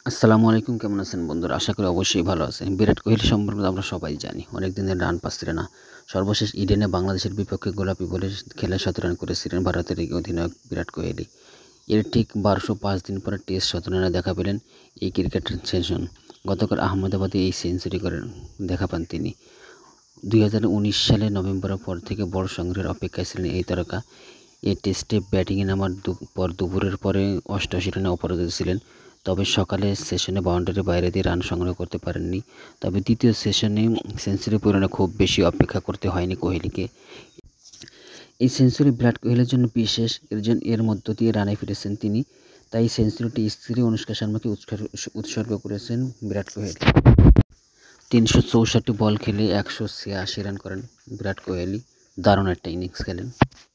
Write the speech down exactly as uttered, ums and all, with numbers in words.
আসসালামু আলাইকুম, কেমন আছেন বন্ধুরা? আশা করি অবশ্যই ভালো আছেন। বিরাট কোহলি সম্পর্কে তো আমরা সবাই জানি। অনেক দিনের রান পাচ্ছিলেন না। সর্বশেষ ইডেনে বাংলাদেশের বিপক্ষে গোলাপি বলে খেলায় শত রান করেছিলেন ভারতের এই অধিনায়ক বিরাট কোহলি। এর ঠিক বারোশো পাঁচ দিন পরে টেস্ট শত রানে দেখা পেলেন এই ক্রিকেট সেনসেশন। গতকাল আহমেদাবাদে এই সেঞ্চুরি করেন দেখা পান তিনি। দুই হাজার উনিশ সালে নভেম্বরের পর থেকে বড় সংগ্রহের অপেক্ষায় ছিলেন এই তারকা। এই টেস্টে ব্যাটিংয়ে নামার পর দুপুরের পরে অষ্টআশি রানে অপরাজিত ছিলেন। তবে সকালে সেশনে বাউন্ডারির বাইরে দিয়ে রান সংগ্রহ করতে পারেননি। তবে দ্বিতীয় সেশনে সেঞ্চুরি পূরণে খুব বেশি অপেক্ষা করতে হয়নি কোহলিকে। এই সেঞ্চুরি বিরাট কোহলির জন্য বিশেষ। এর জন্য এর মধ্য দিয়ে রানে ফিরেছেন তিনি। তাই সেঞ্চুরিটি স্ত্রী অনুষ্কা শর্মাকে উৎসর্গ করেছেন বিরাট কোহলি। তিনশো চৌষট্টি বল খেলে একশো ছিয়াশি রান করেন বিরাট কোহলি। দারুণ একটা ইনিংস খেলেন।